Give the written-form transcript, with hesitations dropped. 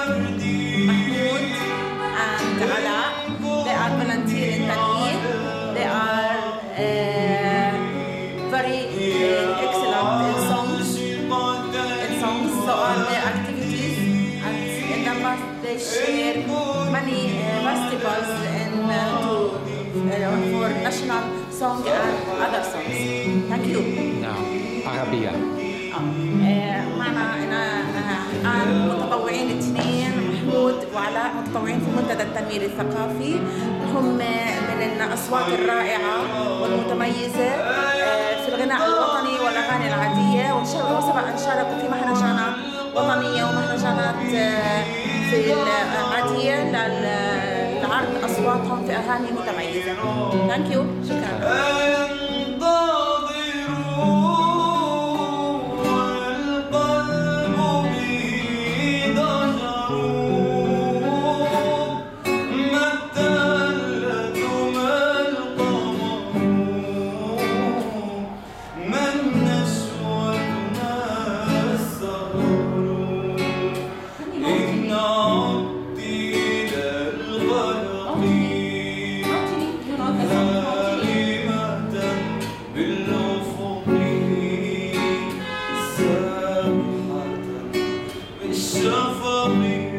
Mahmoud and Ala. They are volunteer in Tanweer. They are very excellent in songs. So on their activities, and in the past they share many festivals for national song and other songs. Thank you. نعم عربية. معنا الآن متطوعين اثنين، محمود وعلاء، متطوعين في منتدى التنوير الثقافي. هم من الأصوات الرائعة والمتميزة في الغناء الوطني والأغاني العادية، وسبق أن شاركوا في مهرجانات وطنية ومهرجانات في العادية لعرض أصواتهم في أغاني متميزة. Thank you. شكرا. بالأفق سابحة بالشفق